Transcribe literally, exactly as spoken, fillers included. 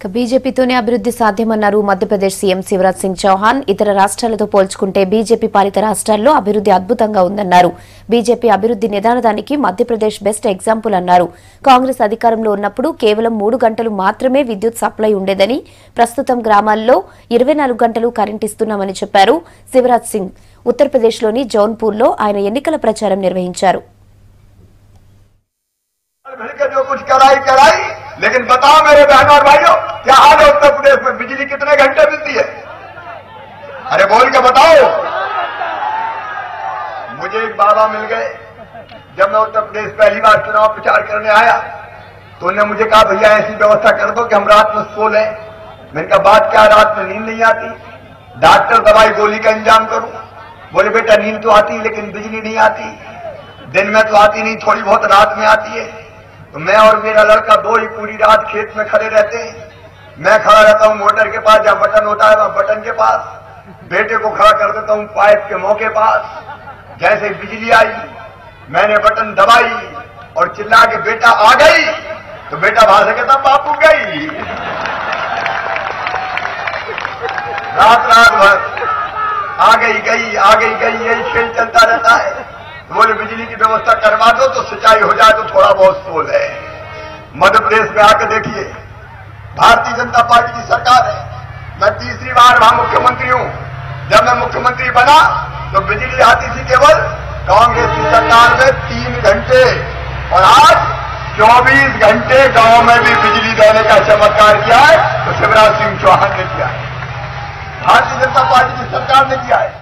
బీజేపీతోనే అభివృద్ధి సాధ్యమన్నారు మధ్యప్రదేశ్ సీఎం శివరాజ్ సింగ్ చౌహాన్. ఇతర రాష్ట్రాలతో పోల్చుకుంటే బీజేపీ పాలిత రాష్ట్రాల్లో అభివృద్ధి అద్భుతంగా ఉందన్నారు. బీజేపీ అభివృద్ధి నిదానదానికి మధ్యప్రదేశ్ బెస్ట్ ఎగ్జాంపుల్ అన్నారు. కాంగ్రెస్ అధికారంలో ఉన్నప్పుడు కేవలం మూడు గంటలు మాత్రమే విద్యుత్ సప్లై ఉండేదని, ప్రస్తుతం గ్రామాల్లో ఇరవై నాలుగు గంటలు కరెంట్ ఇస్తున్నామని చెప్పారు. శివరాజ్ సింగ్ ఉత్తరప్రదేశ్లోని జౌన్పూర్లో ఆయన ఎన్నికల ప్రచారం నిర్వహించారు. लेकिन बताओ मेरे बहनों और भाइयों, क्या हाल है उत्तर प्रदेश में? बिजली कितने घंटे मिलती है? अरे बोल के बताओ। मुझे एक बाबा मिल गए जब मैं उत्तर प्रदेश पहली बार चुनाव प्रचार करने आया, तो उन्होंने मुझे कहा भैया ऐसी व्यवस्था कर दो कि हम रात में सो लें। मैंने कहा बात क्या, रात में नींद नहीं आती, डॉक्टर दवाई गोली का इंतजाम करूं? बोले बेटा नींद तो आती लेकिन बिजली नहीं आती, दिन में तो आती नहीं, थोड़ी बहुत रात में आती है। तो मैं और मेरा लड़का दो ही पूरी रात खेत में खड़े रहते हैं। मैं खड़ा रहता हूं मोटर के पास, जहां बटन होता है वहां बटन के पास, बेटे को खड़ा कर देता हूं पाइप के मुंह के पास। जैसे बिजली आई मैंने बटन दबाई और चिल्ला के बेटा आ गई, तो बेटा बाहर से कहता बापू गई। रात रात भर आ गई गई आ गई गई यही खेल चलता रहता है। बोले बिजली की व्यवस्था करवा दो तो सिंचाई हो जाए तो थोड़ा बहुत सोल है। मध्य प्रदेश में आकर देखिए, भारतीय जनता पार्टी की सरकार है, मैं तीसरी बार वहां मुख्यमंत्री हूं। जब मैं मुख्यमंत्री बना तो बिजली आती थी केवल कांग्रेस की सरकार में तीन घंटे, और आज चौबीस घंटे गांव में भी बिजली देने का चमत्कार किया है तो शिवराज सिंह चौहान ने किया है, भारतीय जनता पार्टी की सरकार ने किया है।